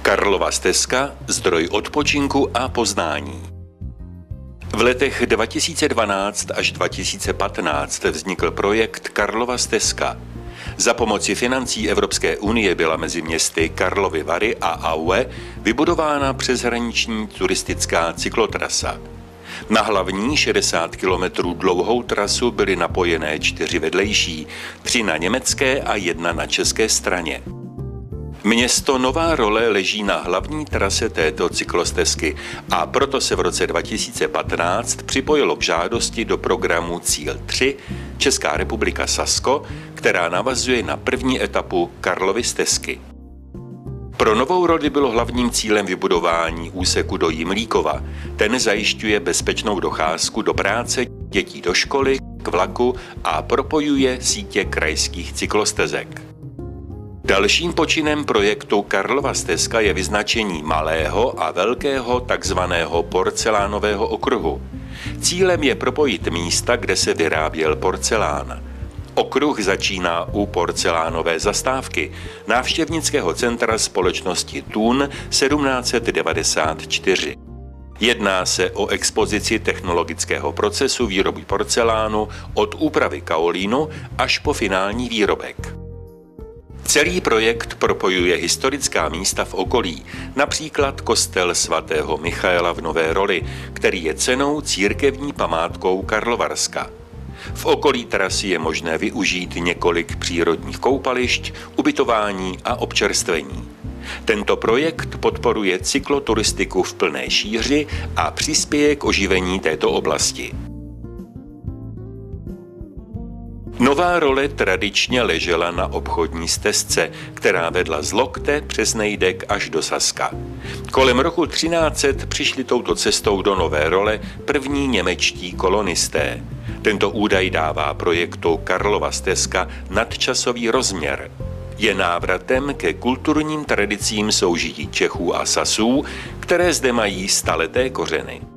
Karlova stezka – zdroj odpočinku a poznání. V letech 2012 až 2015 vznikl projekt Karlova stezka. Za pomoci financí Evropské unie byla mezi městy Karlovy Vary a Aue vybudována přeshraniční turistická cyklotrasa. Na hlavní 60 km dlouhou trasu byly napojené 4 vedlejší, 3 na německé a 1 na české straně. Město Nová Role leží na hlavní trase této cyklostezky a proto se v roce 2015 připojilo k žádosti do programu Cíl 3 Česká republika Sasko, která navazuje na první etapu Karlovy stezky. Pro Novou Roli bylo hlavním cílem vybudování úseku do Jimlíkova. Ten zajišťuje bezpečnou docházku do práce, dětí do školy, k vlaku a propojuje sítě krajských cyklostezek. Dalším počinem projektu Karlova stezka je vyznačení malého a velkého takzvaného porcelánového okruhu. Cílem je propojit místa, kde se vyráběl porcelán. Okruh začíná u porcelánové zastávky, návštěvnického centra společnosti Thun 1794. Jedná se o expozici technologického procesu výroby porcelánu od úpravy kaolínu až po finální výrobek. Celý projekt propojuje historická místa v okolí, například kostel svatého Michaela v Nové Roli, který je cennou církevní památkou Karlovarska. V okolí trasy je možné využít několik přírodních koupališť, ubytování a občerstvení. Tento projekt podporuje cykloturistiku v plné šíři a přispěje k oživení této oblasti. Nová Role tradičně ležela na obchodní stezce, která vedla z Lokte přes Nejdek až do Saska. Kolem roku 1300 přišli touto cestou do Nové Role první němečtí kolonisté. Tento údaj dává projektu Karlova stezka nadčasový rozměr. Je návratem ke kulturním tradicím soužití Čechů a Sasů, které zde mají staleté kořeny.